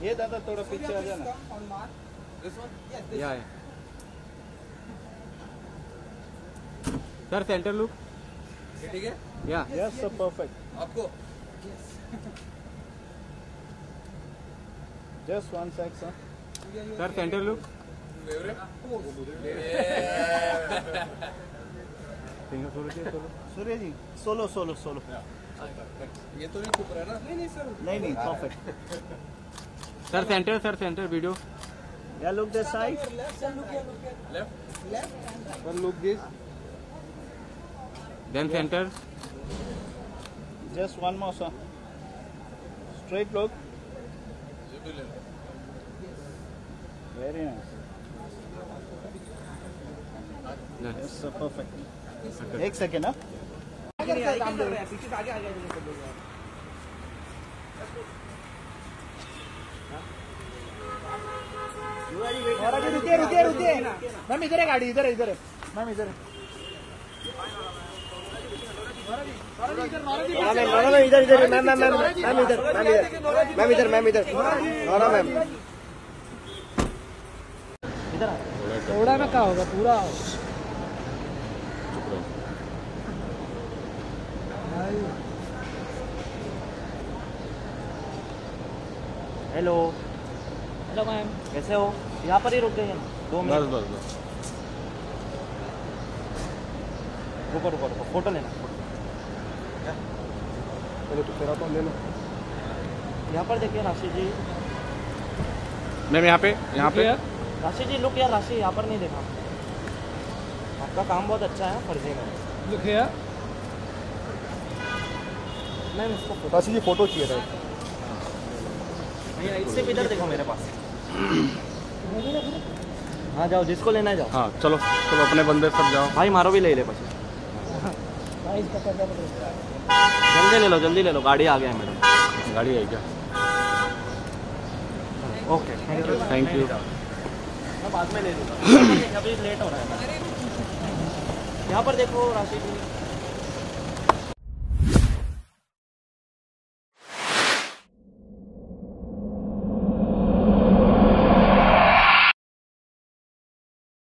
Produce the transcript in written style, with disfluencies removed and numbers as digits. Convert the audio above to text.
ये दादा थोड़ा पीछे आ जाना। सर सेंटर लुक ठीक है या यस सर परफेक्ट। आपको just one sec sir. Sir centre look Surya ji solo solo solo. ये तो नहीं छुप रहा है ना? नहीं सर, नहीं परफेक्ट। सर सेंटर वीडियो या look this side. Left sir look this. Then centre just one more sir. Straight look. Very nice. Yes sir perfect. एक सेकेंड ना। पीछे से आगे आ जाएंगे रुकिए। मैम इधर है गाड़ी, इधर है मैम इधर है। इधर मैम इधर मैम थोड़ा ना क्या होगा पूरा। हेलो मैम, कैसे हो? यहाँ पर ही रुक गए हैं 2 मिनट। रुको फोटो लेना। चलो तो तेरा तो ले लो। यहाँ पर देखिए राशि जी। मैम यहाँ पे राशि जी लुक यार, राशि यहाँ पर नहीं देखा। आपका काम बहुत अच्छा है फर्जी में। Look here. मैम इसको राशि जी फोटो चाहिए था। भैया इससे भी इधर देखो मेरे पास। हाँ जाओ, जिसको लेना है जाओ। हाँ चलो अपने बंदे सब जाओ। भाई मारो भी ले ले पीछे। जल्दी ले लो, गाड़ी आ गया है मैडम। गाड़ी आई क्या? Okay thank you. मैं बाद में ले लूँगा, अभी लेट हो रहा है। यहाँ पर देखो राशि जी।